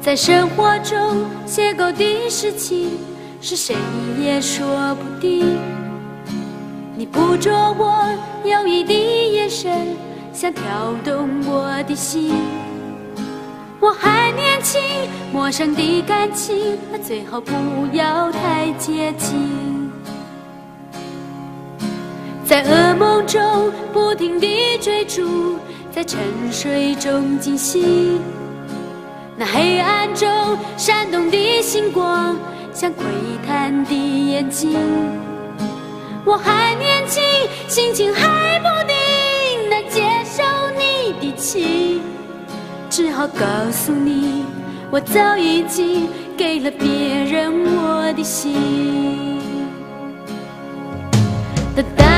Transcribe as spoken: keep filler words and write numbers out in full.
在生活中邂逅的事情，是谁也说不定。你捕捉我犹疑的眼神，想挑动我的心。我还年轻，陌生的感情，最好不要太接近。在噩梦中不停地追逐，在沉睡中惊醒。那黑暗中闪动的星光，像窥探的眼睛。我还年轻，心情还不定，难接受你的情，只好告诉你，我早已经给了别人我的心。哒哒。